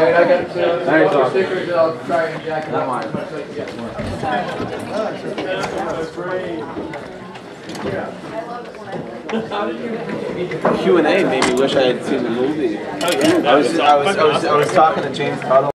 Thanks, Doc. Stickers, I'll try and jack it up as much as I can get more. Q&A made me wish I had seen the movie. Oh yeah. I was talking to James Tuttle.